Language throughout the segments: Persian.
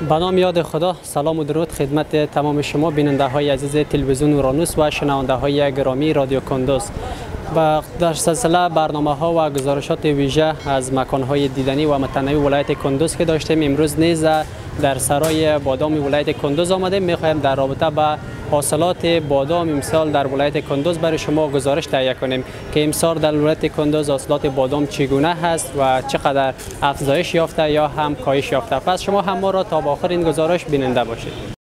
به نام یاد خدا. سلام و درود خدمت تمام شما بیننده های عزیز تلویزیون اورانوس و شنونده های گرامی رادیو کندوز. و در سلسله برنامه ها و گزارشات ویژه از مکان های دیدنی و متنوع ولایت کندوز که داشتیم، امروز نیز در سرای بادام ولایت کندوز آمده. میخوایم در رابطه با حاصلات بادام امسال در ولایت کندوز برای شما گزارش تهیه کنیم که امسال در ولایت کندوز حاصلات بادام چگونه هست و چقدر افزایش یافته یا هم کاهش یافته. پس شما هم ما را تا به آخر این گزارش بیننده باشید.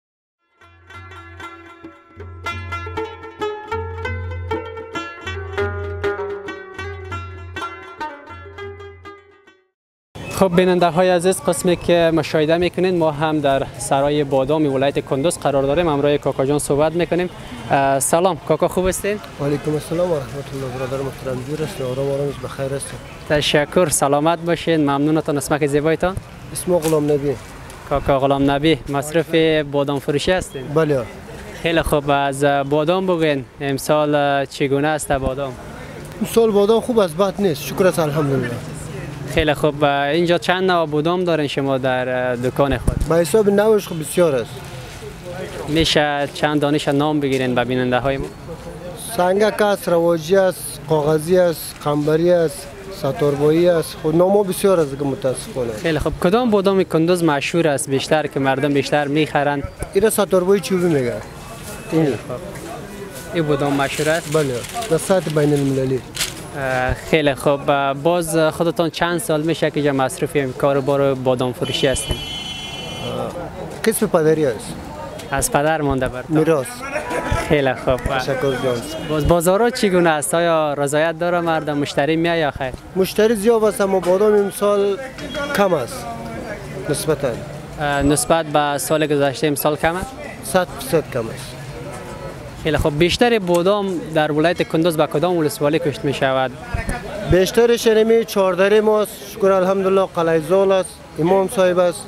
خب بیننده های عزیز، قسمی که مشاهده میکنین ما هم در سرای بادام ولایت کندوز قرار داریم. همراه کاکا جان صحبت میکنیم. سلام کاکا، خوب هستین؟ و علیکم السلام و رحمت الله. برادر محترم جور است، آرام بخیر است. تشکر، سلامت باشین. ممنونتان. اسمک زیبایتان؟ اسم غلام نبی. کاکا غلام نبی مصرف بادام فروشی هستین؟ بله. خیلی خوب. از بادام بگین امسال چگونه است بادام؟ امسال بادام خوب است، بد نیست، شکر است الحمدلله. خیلی خوب. اینجا چند نوع بادام دارین شما در دکان خود؟ به حساب نوش خوب بسیار است. میشه چند دانش نام بگیرین به بیننده های ما؟ سنگک است، رواجی است، کاغذی است، قنبری است، ستاربایی است. خود نامو بسیار است که متاسفانه. خیلی خوب. کدام بادام کندوز مشهور است بیشتر که مردم بیشتر میخرن؟ این ستاربایی چوبی میگه. این خوب. این بادام مشهور است؟ بله، در سطح بین المللی. خیلی خوب. باز خودتان چند سال میشه که جا مصروف کاربار بادام فروشی هستین؟ قسم پدری است. از پدر مانده برتان؟ میراث. خیلی خوب. تشکر جان. باز بازارها چگونه است؟ آیا رضایت داره مردم؟ مشتری میاد یا خیر؟ مشتری زیاد است اما بادام امسال کم است نسبتا. نسبت به سال گذشته امسال کم است؟ 100% کم است. خیلی خوب. بیشتر بادام در ولایت کندوز به کدام ولسوالی کشت می شود؟ بیشتر شرمی چهاردره ماست، شکر الحمدلله. قلعه زال است، امام صاحب است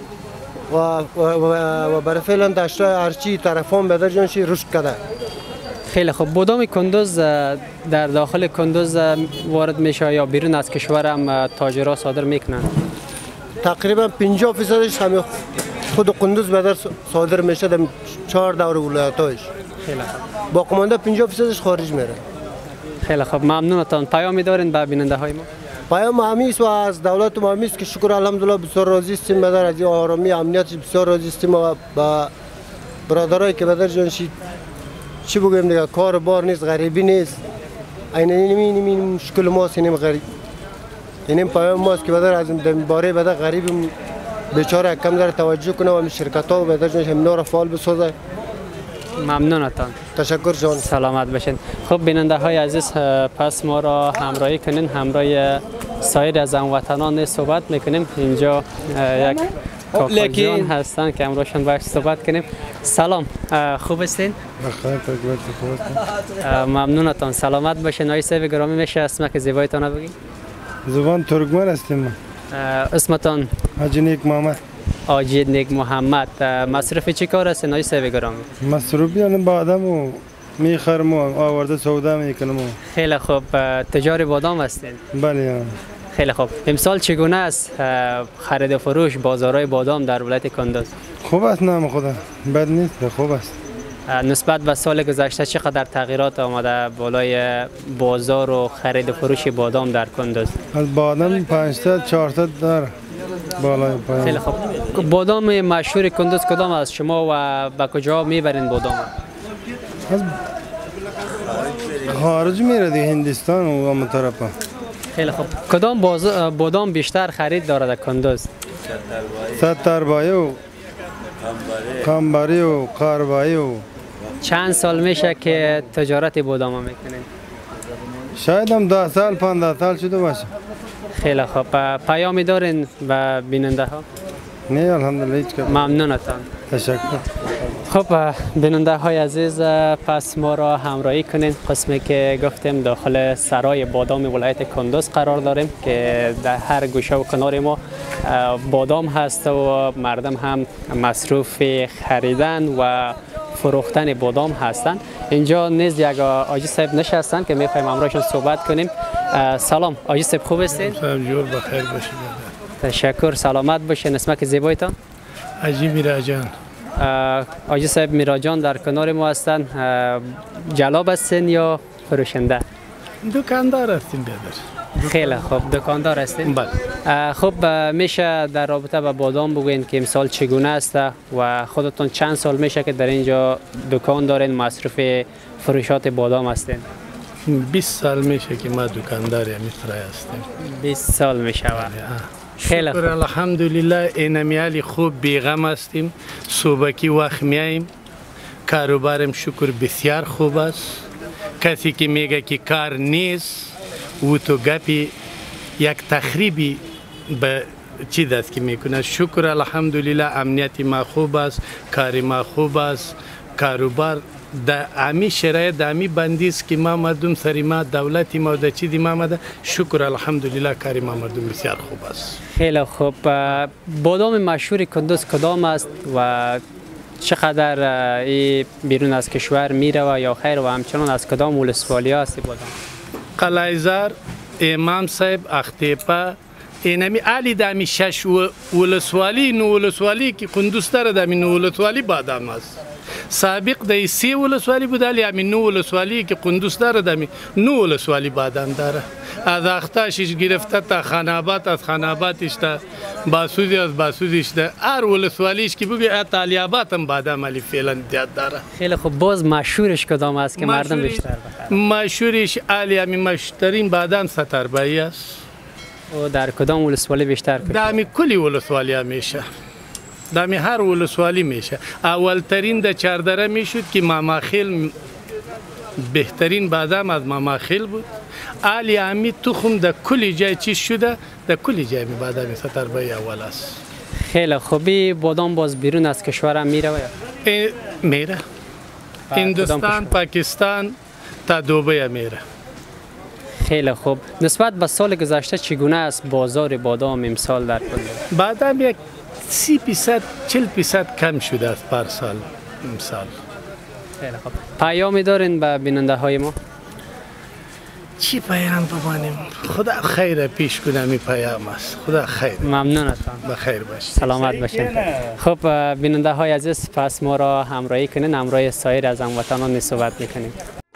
و برای فعلا دشتای ارچی طرفان بدر جانشی رشد کرده. خیلی خوب. بادام کندوز در داخل کندوز وارد میشه یا بیرون از کشور هم تاجرها صادر میکنن؟ تقریبا 50% همه خود کندوز بدر صادر میشه در 4 دور ولایتایش. خیلی خوب. باقی مانده 50% خارج میره. خیلی خوب، ممنونتان. پیامی دارین به بیننده های ما؟ پیام همیست و از دولت ما همیست که شکر الحمدلله بسیار راضی هستیم. بدر از آرامی امنیت بسیار راضی هستیم و با برادرایی که بدر جانشی چی بگیم دیگه، کار بار نیست، غریبی نیست. این مشکل ماست، اینم غریب، اینم پیام ماست که بدر از این باره بدر غریب بیچاره کم در توجه کنه و شرکت ها بدر جانش همنا را فعال بسازه. ممنونتان. تشکر جان. سلامت باشین. خب بیننده های عزیز، پس ما را همراهی کنین، همراه سایر از هموطنان صحبت میکنیم. اینجا یک کاکا جان هستن که همراهشان باش صحبت کنیم. سلام، خوب هستین؟ بخیر، خوب. ممنونتان. سلامت باشین. آقای صاحب گرامی، میشه اسمک زیبایتان بگین؟ زبان ترکمن هستیم. اسمتان؟ حاجی نیک محمد. حاجی نیک محمد. مصرف چی کار هستین آقای صاحب گرامی؟ مصروفی بادام و میخرم و آورده سودا میکنم. خیلی خوب. تجار بادام هستین؟ بله. خیلی خوب. امسال چگونه است خرید و فروش بازارهای بادام در ولایت کندوز؟ خوب است، نام خدا، بد نیست، خوب است. نسبت به سال گذشته چقدر تغییرات آمده بالای بازار و خرید و فروش بادام در کندوز؟ از بادام 500 400 داره بالای پایین. خیلی خوب. بادام مشهور کندوز کدام است؟ شما و به کجا میبرین بادام؟ از خارج میره دیگه، هندوستان و اون طرفا. خیلی خوب. کدام بادام بیشتر خرید داره در کندوز؟ ستاربایی و قنبری و قاربایی و. چند سال میشه که تجارت بادام میکنین؟ شاید هم 10 سال 15 سال شده باشه. خیلی خوب. پیامی دارین به بیننده ها؟ نه الحمدلله هیچ. ممنونتان. تشکر. خب بیننده های عزیز، پس ما را همراهی کنین. قسمی که گفتیم داخل سرای بادام ولایت کندوز قرار داریم که در هر گوشه و کنار ما بادام هست و مردم هم مصروف خریدن و فروختن بادام هستند. اینجا نیز یک آجی صاحب نشستن که میخوایم همراهشون صحبت کنیم. سلام آجی صاحب، خوب هستین؟ سلام جور، بخیر باشید. تشکر، سلامت باشین. اسمک زیبایتان؟ حاجی میراجان. آجی صاحب میراجان در کنار ما هستن. جلاب هستین یا فروشنده؟ دکاندار هستیم بیادر. خیلی خوب، دکاندار هستین؟ بله. خب میشه در رابطه با بادام بگوین که امسال چگونه است و خودتون چند سال میشه که در اینجا دکان دارین، مصروف فروشات بادام هستین؟ 20 سال میشه که ما دکاندار میترای هستیم. 20 سال میشه. خیلی خوب. الحمدلله اینمیالی خوب بیغم هستیم. صبحکی وقت میاییم. کاروبارم شکر بسیار خوب است. کسی که میگه که کار نیست و تو گپی یک تخریبی به چی دست که میکنه. شکر الحمدلله امنیتی ما خوب است، کاری ما خوب است، کاروبار در امی شرایط در امی بندیست که ما مردم سری ما دولتی ما در چیزی ما مده. شکر الحمدلله کاری ما مردم بسیار خوب است. خیلی خوب. بادام مشهور کندوز کدام است و چقدر این بیرون از کشور میره و یا خیر و همچنان از کدام ولسوالی است بادام؟ قلعه‌زار، امام صاحب، اختیپه، اینمی علی دمی 6 ولسوالی نو ولسوالی که کندوز داره دمی نو ولسوالی بادام است. سابق د 3 ولسوالی بود، علی همین نو ولسوالی که کندوز داره دمی نو ولسوالی بادام داره. از اختاشش گرفته تا خانابات، از خاناباتش تا باسودی، از باسودیش تا هر ولسوالیش که بگی تا علیاباد هم بادام علی فعلا زیاد داره. خیلی خوب. باز مشهورش کدام است که مردم بیشتر بخرن؟ مشهورش علی همین مشهورترین بادام ستربایی است. و در کدام ولسوالی بیشتر کشید؟ دامی کلی ولسوالی ها میشه. دامی هر ولسوالی میشه. اولترین در چاردره میشد که ماماخیل بهترین بادام از ماماخیل بود. علی همی تخم در کلی جای چیز شده، در کلی جای می بادام ستربایی اول است. خیلی خوبی. بادام باز بیرون از کشور هم میره؟ میره. هندوستان، پاکستان تا دوبه میره. خیلی خوب. نسبت به سال گذشته چگونه است بازار بادام امسال در کندوز؟ بادام یک 30% 40% کم شده است پر سال امسال. خیلی خوب. پیامی دارین به بیننده های ما؟ چی پیام بمانیم؟ خدا خیر پیش کنم. این پیام است. خدا خیر. ممنونتم. بخیر باشید. سلامت باشین. خب بیننده های عزیز، پس ما را همراهی کنین، همراه سایر از هموطنان صحبت میکنیم.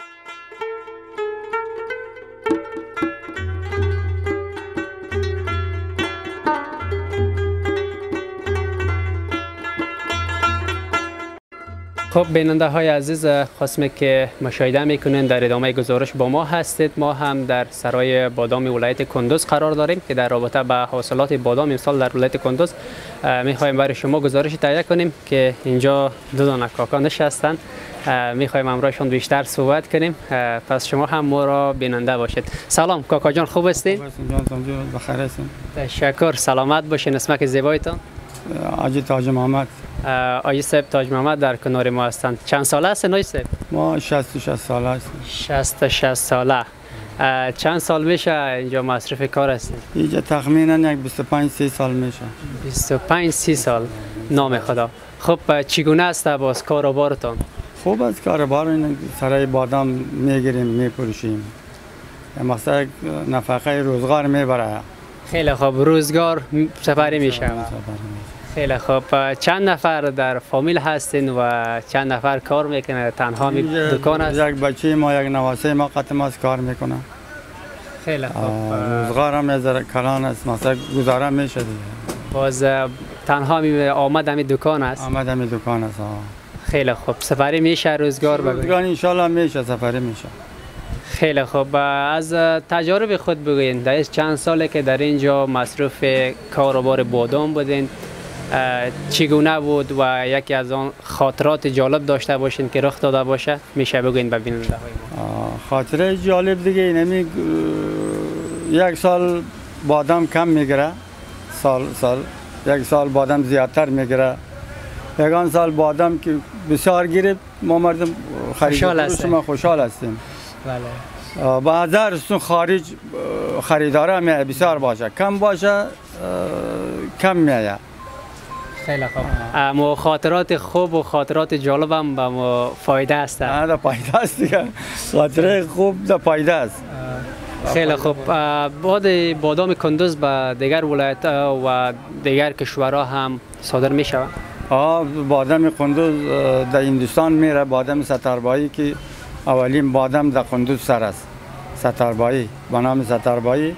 خب بیننده های عزیز، خواستم که مشاهده میکنین در ادامه گزارش با ما هستید. ما هم در سرای بادام ولایت کندوز قرار داریم که در رابطه با حاصلات بادام امسال در ولایت کندوز میخوایم برای شما گزارش تهیه کنیم که اینجا دو دانه کاکا نشستن. میخوایم همراهشون بیشتر صحبت کنیم. پس شما هم ما را بیننده باشید. سلام کاکا جان، خوب هستین؟ خوب هستم. بخیر هستم. تشکر. سلامت باشین. اسمک زیبایتان؟ آجی تاج محمد. آجی صاحب تاج محمد در کنار ما هستند. چند ساله هستین آجی صاحب؟ ما 66 ساله هستیم. 66 ساله. چند سال میشه اینجا مصرف کار هستین؟ اینجا تخمینا یک 25-30 سال میشه. 25-30 سال. نام خدا. خب چگونه است باز کاروبارتان؟ خوب است کاروبار. این سرای بادام میگیریم میفروشیم. مثلا نفقه روزگار میبره. خیلی خوب. روزگار سپری میشه. خیلی خوب. چند نفر در فامیل هستین و چند نفر کار میکنه؟ تنها دکان است؟ یک بچه ما، یک نواسه ما قطعا از کار میکنه. خیلی خوب. روزگار هم از کلان است، مثلا گزاره میشه دیگه. باز تنها آمد همی دکان است؟ آمد همی دکان است. خیلی خوب. سپری میشه روزگار؟ روزگار انشالله میشه، سفری میشه. خیلی خوب. از تجارب خود بگوین، در چند ساله که در اینجا مصروف کاروبار بادام بودین، چگونه بود و یکی از آن خاطرات جالب داشته باشین که رخ داده باشه میشه بگوین به بیننده های ما؟ خاطره جالب دیگه اینمی یک سال بادام کم میگیره، یک سال بادام زیادتر میگیره، یگان سال بادام که بسیار گرفت ما مردم خوشحال هستیم. بله. بعضا خارج خریدار هم بسیار باشه، کم باشه کم میایه. خیلی خوب. اما خاطرات خوب و خاطرات جالب هم به ما فایده است. ده فایده است دیگه. خاطره خوب ده فایده است. خیلی خوب. بعد بادام کندوز به دیگر ولایت و دیگر کشورها هم صادر می شود؟ بادام کندوز در هندوستان میره. بادام ستاربایی که اولین بادام در کندوز سر است، ستاربایی با نام ستاربایی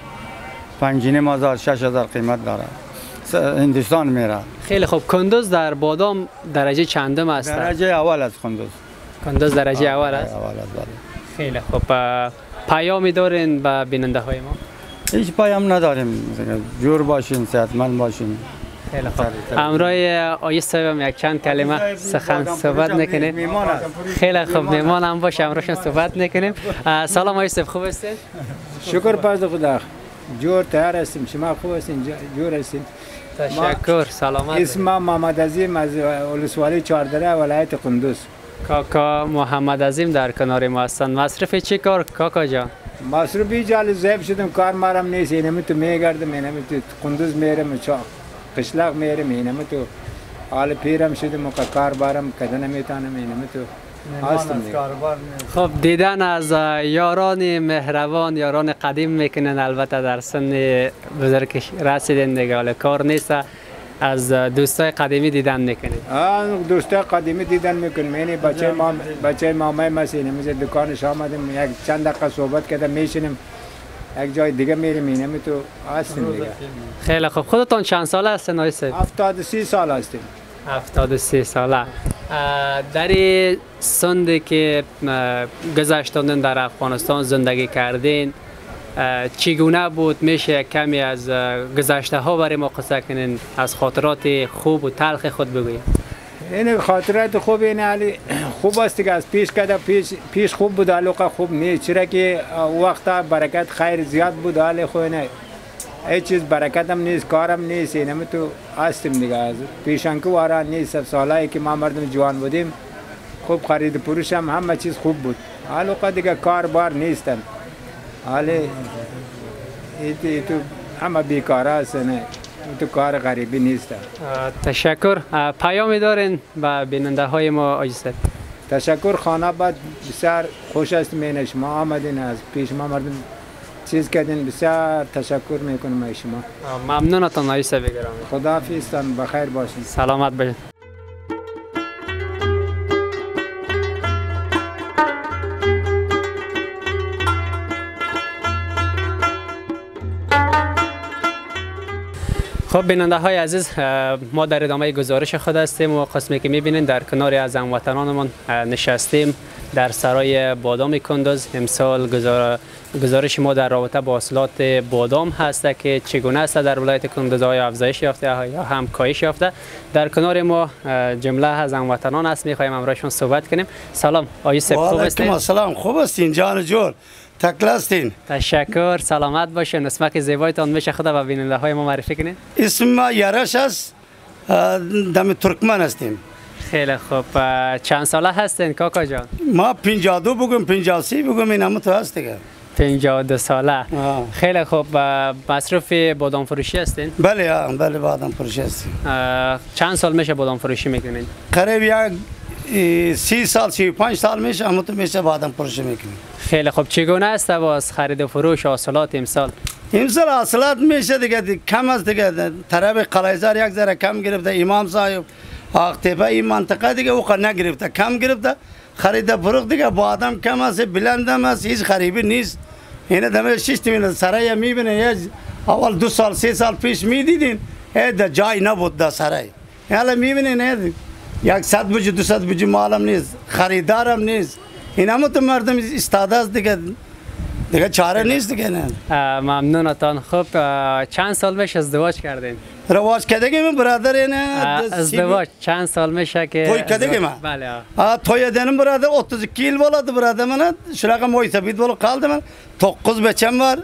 5,500 6,000 قیمت داره، هندوستان میره. خیلی خوب. کندوز در بادام درجه چندم است؟ درجه اول است کندوز درجه اول است. اول است بله. خیلی خوب. پیامی دارین به بیننده های ما؟ هیچ پیام نداریم، جور باشین، صحتمند باشین. خیلی خوب. امروز آقای صاحب یک چند کلمه سخن صحبت نکنیم. خیلی خوب، میمان هم باشه، امروز صحبت نکنیم. سلام آقای صاحب، خوب هستین؟ شکر پس خدا، جور تیار هستیم. شما خوب هستین؟ جور هستین؟ تشکر. سلامت. اسمم محمد عظیم از ولسوالی چهاردره ولایت کندوز. کاکا محمد عظیم در کنار ما هستند. مصرف چی کار کاکا جان؟ مصروفی جال زیب شدم، کار مارم نیست. اینم تو میگردم، اینم تو کندوز میرم، قشلاق میرم، اینم تو حال پیرم شدم و کار بارم کدن نمیتونم، اینم تو هستم. خب دیدن از یاران مهربان، یاران قدیم میکنن، البته در سن بزرگ رسیدن دیگه، حالا کار نیست. از دوستای قدیمی دیدن میکنید؟ دوستای قدیمی دیدن میکنم. یعنی بچه مامای مسینه میشه دکانش آمدیم، یک چند دقیقه صحبت کردم، میشینیم یک جای دیگه میریم، اینم تو هستیم دیگه. خیلی خوب. خودتون چند ساله هستین آقای صاحب؟ 73 سال هستیم. 73 ساله. در سندی که گذشتن در افغانستان زندگی کردین چگونه بود؟ میشه کمی از گذشته ها برای ما قصه کنین، از خاطرات خوب و تلخ خود بگویید. این خاطرات خوب این علی خوب است که از پیش کده، پیش خوب بود، علاقه خوب نیست، چرا که وقتا برکت خیر زیاد بود، حال خوب نه، هیچ چیز برکت هم نیست، کارم نیست، اینم تو هستیم دیگه. از پیشانکو وارا نیست. سالایی که ما مردم جوان بودیم خوب خرید فروش هم همه چیز خوب بود، علاقه دیگه کار بار نیستن، حالی تو همه بیکار هستن، تو کار غریبی نیست. تشکر. پیامی دارین به بیننده های ما آقای صاحب؟ تشکر. خانه بعد بسیار خوش است مینه شما آمدین، از پیش ما مردم چیز کردین، بسیار تشکر میکنم شما. ممنونتون آقای صاحب گرامی. خداحافظ، بخیر باشین. سلامت باشین. خب بیننده های عزیز، ما در ادامه گزارش خود هستیم و قسمی که میبینید در کنار از هموطنانمان نشستیم در سرای بادام کندوز. امسال گزارش ما در رابطه با حاصلات بادام هست که چگونه است در ولایت کندوز، آیا افزایش یافته یا هم کاهش یافته. در کنار ما جمله از هموطنان است، میخوایم امروزشون صحبت کنیم. سلام آقای صاحب، خوب هستین؟ سلام، خوب هستین جان جور؟ تکلستین. تشکر. سلامت باشین. اسمک زیبایتان میشه خدا به بیننده های ما معرفی کنین؟ اسم ما یارش است، دم ترکمن هستیم. خیلی خوب. چند ساله هستین کاکا جان؟ ما 52 بگم 53 بگم، این هم تو هست دیگه. 52 ساله. خیلی خوب. مصروف بادام فروشی هستین؟ بله بله، بادام فروشی هستیم. چند سال میشه بادام فروشی میکنین؟ قریب یک 30 سال 35 سال میشه هم تو میشه بادام فروشی میکنیم. خیلی خوب. چگونه است باز خرید و فروش حاصلات امسال؟ امسال حاصلات میشه دیگه کم است دیگه. طرف قلایزار یک ذره کم گرفته، امام صاحب آقتپه این منطقه دیگه او نگرفته، کم گرفته. خرید فروخت دیگه بادام کم است، بلند هم است، هیچ خریبی نیست. اینه دم 6 میلیون سرای میبینه، اول 2 سال 3 سال پیش میدیدین در جای نبود در سرای، حالا میبینین 100 بوجه 200 بوجه مالم نیست، خریدارم نیست. این هم تو مردم استاده است دیگه چاره نیست دیگه. نه ممنونتان. خب چند سال میشه ازدواج کردین؟ رواج کردگی من برادر اینه ازدواج چند سال میشه که توی کردگی من؟ بله. توی دنم برادر 30 کیل ولد برادر من، شراغ مویسبید ولد قالد من 9 بچم var.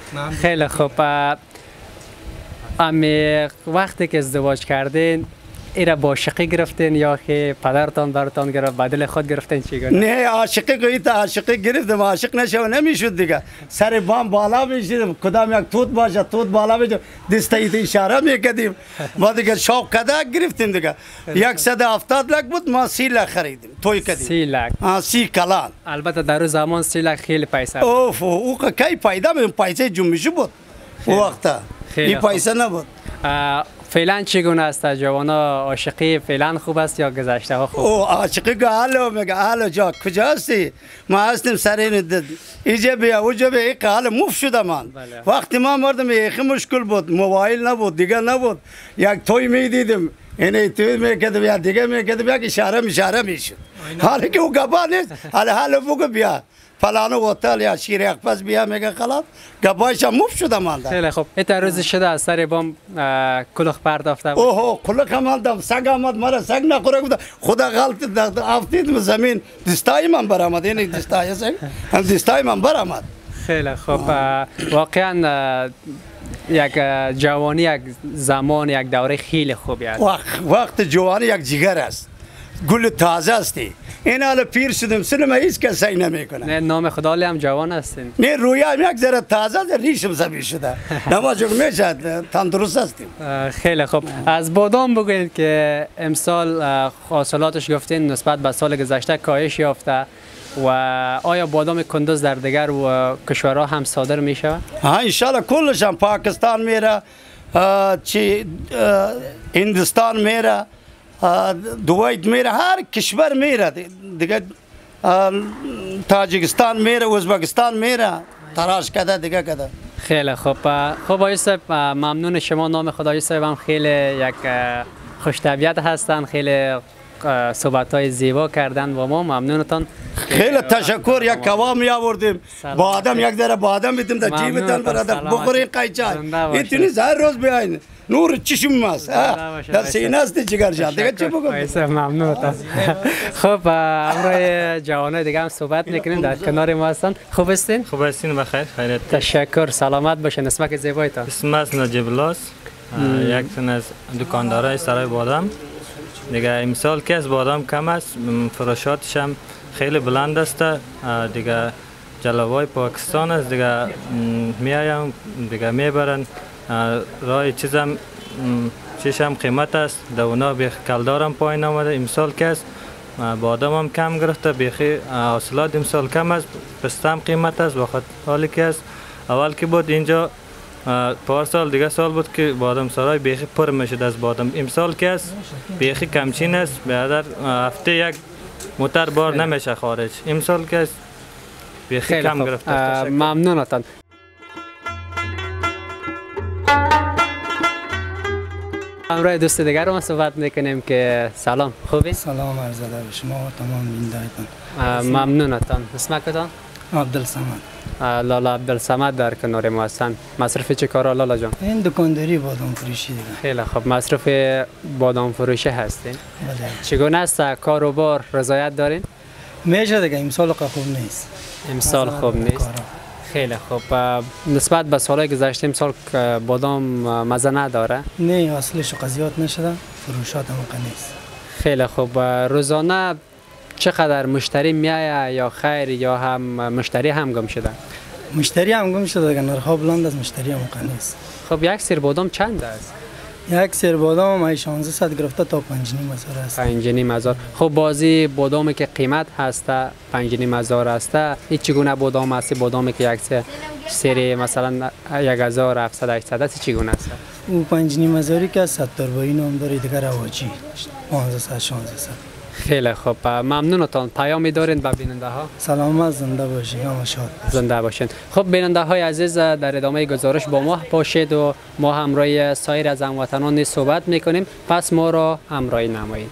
خیلی خوب. امی وقتی که ازدواج کردین ایره با عاشقی گرفتین یا که پدرتان براتان گرفت بدل خود گرفتین چیگونه؟ نه عاشقی گویی عاشقی گرفتم عاشق نشو نمیشد دیگه سر بام بالا میشیدم کدام یک توت باشه توت بالا بشه دستایت اشاره میکردیم ما دیگه شوق کده گرفتیم دیگه 170 لک بود ما 30 لک خریدیم توی کردیم 30 لک 30 کلان البته در اون زمان 30 لک خیلی پیسه بود. اوف او کی پیدا می پیسه جنبشی بود وقتا این پیسه نبود. فعلا چگونه است جوانا عاشقی فعلا خوب است یا گذشته ها خوب؟ او عاشقی گالو میگه حالا جا کجا هستی؟ ما هستیم سر این اینجا بیا اوجا بیا این حال موف شده من. وقتی ما مردم یکی مشکل بود موبایل نبود دیگه نبود یک توی میدیدیم اینه توی میکردم یا دیگه میکردم یک اشاره میشد. حالا که او گبا نیست حالا بگو بیا فلانو هتل یا شیر اخپس بیا میگه خلاص گبایش موف شده من. خیلی خوب این روز شده از سر بام کلوخ پرداخته بود. اوه کلوخ آمدم سگ آمد مرا سگ نخوره بود خدا غلط افتید زمین دستای من برآمد این دستای سگ هم دستای من برآمد. خیلی خوب واقعا یک جوانی یک زمان یک دوره خیلی خوبی است. وقت جوانی یک جگر است گل تازه استی این حالا پیر شدم سلم هیچ کس سعی نمیکنه. نه نام خدا هم جوان هستین. نه رویم یک ذره تازه ریشم زمین شده نماز میشه تندرست هستیم. خیلی خوب از بادام بگویید که امسال حاصلاتش گفتین نسبت به سال گذشته کاهش یافته و آیا بادام کندوز در دیگر و کشورها هم صادر می شود؟ ها ان شاء الله کلش هم پاکستان میره چی هندوستان میره دوایت میره هر کشور میره دیگه تاجیکستان میره ازبکستان میره تراش کده دیگه کده. خیلی خوب آقای صاحب ممنون شما نام خدای صاحب هم خیلی یک خوش طبیعت هستن خیلی صحبت های زیبا کردن و ما ممنونتان. خیلی تشکر یک کباب می آوردیم با آدم یک ذره با آدم بیتیم در جیبتان برادر بخورین قایچای اینتونی هر روز بیاین نور چشم ماست در سینه است جگر جان دیگه چی بگم. ممنونتان. خب امروز جوانای دیگه هم صحبت میکنیم در کنار ما هستن. خوب هستین؟ خوب هستین بخیر خیریت. تشکر سلامت باشین. اسمک زیبایتان؟ اسم از نجیب الله است یک تن از دکاندارای سرای بادام دیگه امسال که از بادام کم است فروشاتش هم خیلی بلند است دیگه جلوای پاکستان است دیگه میایم دیگه میبرن رای چیزم چیشم قیمت است دونا بیخ کلدارم پایین آمده امسال که است بادام هم کم گرفته بیخی حاصلات امسال کم است پسته هم قیمت است وقت حالی که است اول که بود اینجا پارسال دیگه سال بود که بادام سرای بیخی پر میشد از بادام امسال که است بیخی کمچین است بیادر هفته یک موتر بار نمیشه خارج امسال که است بیخی کم گرفته. ممنونتان. امروز دوست دیگر رو صحبت میکنیم که سلام خوبی؟ سلام عرض ادب شما و تمام بینندگان. ممنونتان. اسمکتان؟ عبدالصمد. لالا عبدالصمد در کنار ما هستند. مصرف چه کارا لالا جان؟ این دکانداری بادام فروشی دیگه. خیلی خوب مصرف بادام فروشی هستین؟ بله. چگونه است کار و بار رضایت دارین؟ میشه دیگه امسال خوب نیست. امسال خوب نیست. خیلی خوب نسبت به سالهای گذشته امسال بادام مزه نداره؟ نه اصلش قضیات نشده فروشات هم نیست. خیلی خوب روزانه چقدر مشتری میایه یا خیر یا هم مشتری هم گم شده؟ مشتری هم گم شده دیگه نرخ بلند از مشتری هم نیست. خب یک سیر بادام چند است؟ یک سیر بادام ما 1600 گرفته تا 5500 است. 5500. خب بازی بادامی که قیمت هسته 5500 است. این چگونه بادام است؟ بادامی که یک سری مثلا 1700 800 است چگونه است؟ او 5500 که 70 روی نام داره دیگه رواجی 1500 1600. خیلی خوب ممنونتان. پیامی دارین به بیننده ها؟ سلامت زنده باشین و شاد زنده باشین. خب بیننده های عزیز در ادامه گزارش با ما باشید و ما همراه سایر از هموطنان صحبت میکنیم پس ما را همراهی نمایید.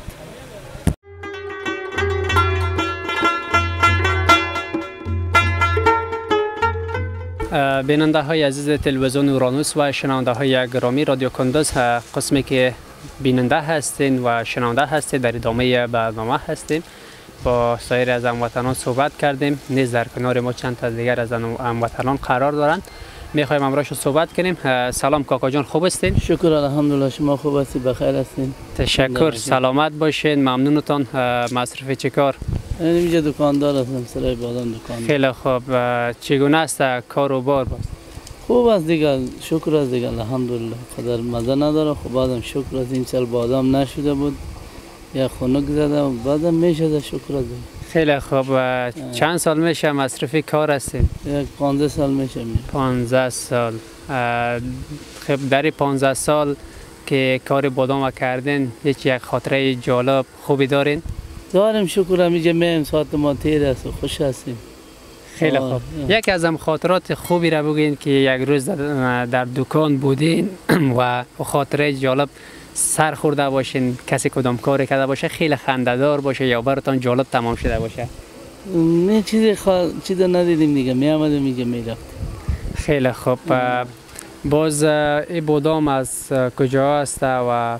بیننده های عزیز تلویزیون اورانوس و شنونده های گرامی رادیو کندوز قسمی که بیننده هستین و شنونده هستید در ادامه برنامه هستیم با سایر از هموطنان صحبت کردیم نیز در کنار ما چند تا دیگر از هموطنان قرار دارند میخوایم امروز صحبت کنیم. سلام کاکا جان، خوب هستین؟ شکر الحمدلله، شما خوب هستید؟ بخیر هستین؟ تشکر، سلامت باشین، ممنونتان. مصرف چه کار؟ اینجا دکاندار هستم، سرای بادام دکاندار. خیلی خوب. چگونه است کار و بار؟ خوب است دیگه، شکر است دیگه، الحمدلله. قدر مزه نداره، خب بعدم شکر است. این سال بادام نشده بود، یا خنک زده و بعدم میشه، شکر است. خیلی خوب. چند سال میشه مصرف کار هستین؟ یک 15 سال میشه. 15 سال. خب در 15 سال که کار بادام کردین یک خاطره جالب خوبی دارین؟ داریم، شکر. اینجا میم ساعت ما تیر است و خوش هستیم. خیلی خوب. یکی از خاطرات خوبی را بگین که یک روز در دکان بودین و خاطره جالب سر خورده باشین، کسی کدام کاری کرده باشه خیلی خنده‌دار باشه یا براتون جالب تمام شده باشه. نه چیز ندیدیم دیگه، می آمدیم میگه میرفتیم. خیلی خوب. باز این بادام از کجا است و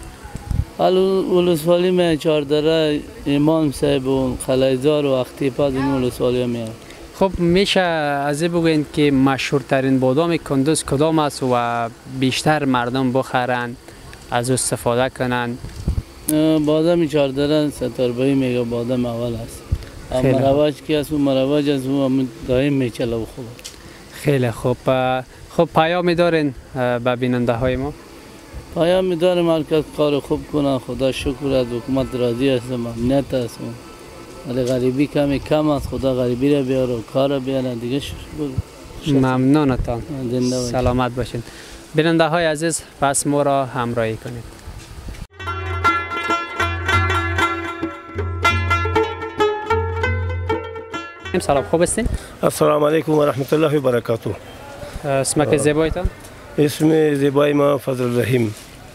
ولسوالی می چهاردره امام صاحب و خلیزار و اختیپاد این ولسوالی می. خب میشه از این بگوین که مشهورترین بادام کندوز کدام است و بیشتر مردم بخرن از استفاده کنن؟ بادام چهاردره ستاربایی میگه بادام اول است. مروج کی است؟ و مروج از او دائم میچله و خوب. خیلی خوب. خب پیامی دارین به بیننده های ما؟ پیامی داریم، هر کس کار خوب کنه، خدا شکر است، حکومت راضی است، امنیت است. ولی غریبی کم است، خدا غریبی را بیاره و کار را بیاره دیگه. شکر. ممنونتان. سلامت باشین. بیننده های عزیز، پس ما را همراهی کنید. سلام، خوب هستین؟ السلام علیکم و رحمت الله و برکاته. اسمک زیبایتان؟ اسم زیبای ما فضل الرحیم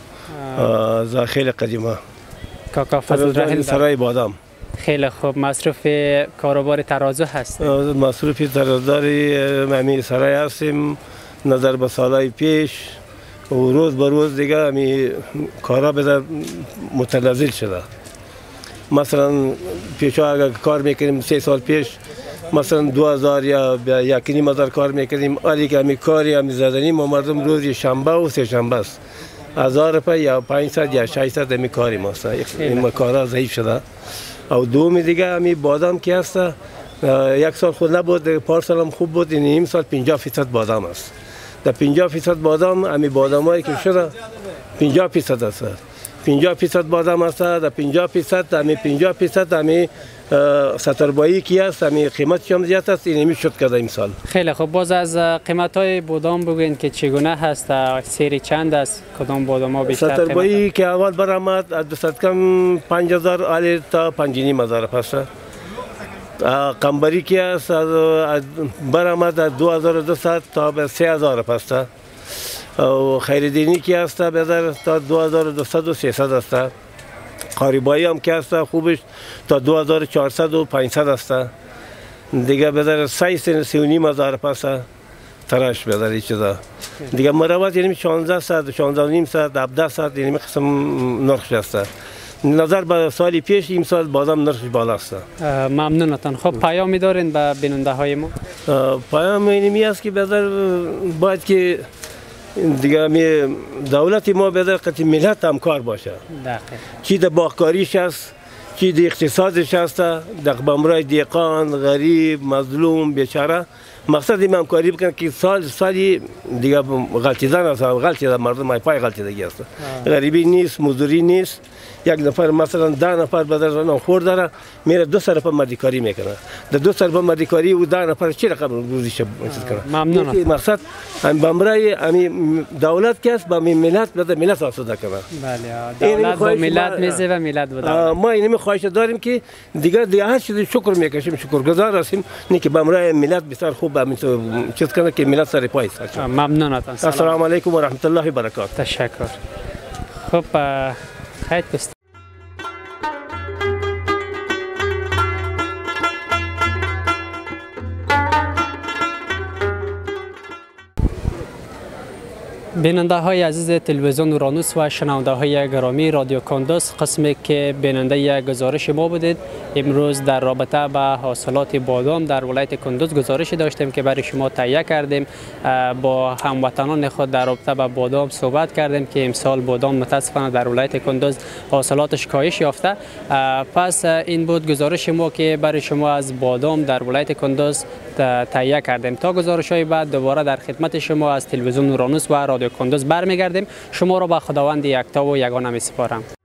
زاخیل قدیمه. کاکا فضل الرحیم سرای بادام. خیلی خوب. مصروف کاروبار ترازو هست؟ مصروف ترازداری امی سرای هستیم. نظر به سالهای پیش و روز به روز دیگه امی کارا بذار متنزل شده. مثلا پیشا اگر کار میکنیم 3 سال پیش مثلا 2000 یا 1500 کار میکنیم، ولی که امی کاری امی زدنی ما مردم روزی شنبه و سه شنبه است 1000 روپیه یا 500 یا 600 امی کاری ماست. این کارا ضعیف شده. و دومی دیگه امی بادام که هست، یک سال خود نبود، پارسال هم خوب بود، این نیم سال 50% بادام است. در 50% بادام امی بادام هایی که شده 50% است. 50% بادام است. در 50% امی 50% امی ستاربایی کی است، امی قیمتش هم زیاد است. این نمی شد کرده امسال. خیلی خوب. باز از قیمت های بادام بگوین که چگونه هست، سری چند است، کدام بادام ها بیشتر قیمت؟ ستاربایی که اول برآمد از 200 کم 5000 علی تا 5500 پس. قنبری که است برآمد از 2200 تا به 3000 پس. و خیردینی که است بذار تا 2200 و 300 است. قاریبایی هم که است خوبش تا 2400 و 500 است. دیگه بذار 3500 پس تراش بذار این چیزا دیگه مروت یعنی 1600 16500 1700 یعنی قسم نرخش است. نظر به سالی پیش این سال بازم نرخش بالا است. ممنونتان. خب پیامی دارین به بیننده های ما؟ پیام اینمی است که بذار باید که دیگه می دولت ما بذار قطعی ملت همکار باشه. چی در باغکاریش است، چی در اقتصادش است، در بمرای دیقان، غریب، مظلوم، بیچاره مقصد این همکاری بکنن که سالی دیگه غلطی زن است، غلطی در مردم های پای غلطی دیگه است. غریبی نیست، مزدوری نیست. یک نفر مثلا 10 نفر بدر نخور داره میره 2 سر مدیکاری میکنه. در 2 سر مدیکاری و 10 نفر چی رقم روزیش کنه؟ ممنونم. مقصد هم بمرای امی دولت که است با ملت بده ملت آسوده کنه. بله. دولت با ملت میزه و ملت با دولت. ما اینمی خواهش داریم که دیگه هر چیزی شکر میکشیم، شکرگزار هستیم نه که بمرای ملت بسیار خوب چیز کنه که ملت سر پای است. ممنونتان. السلام علیکم و رحمت الله و برکاته. تشکر. خب خیلی دوست بیننده های عزیز تلویزیون اورانوس و شنونده های گرامی رادیو کندوز، قسمی که بیننده گزارش ما بودید. امروز در رابطه با حاصلات بادام در ولایت کندوز گزارشی داشتیم که برای شما تهیه کردیم. با هموطنان خود در رابطه با بادام صحبت کردیم که امسال بادام متاسفانه در ولایت کندوز حاصلاتش کاهش یافته. پس این بود گزارش ما که برای شما از بادام در ولایت کندوز تهیه کردیم. تا گزارش های بعد دوباره در خدمت شما از تلویزیون اورانوس و رادیو کندوز برمیگردیم. شما را به خداوند یکتا و یگانه می سپارم.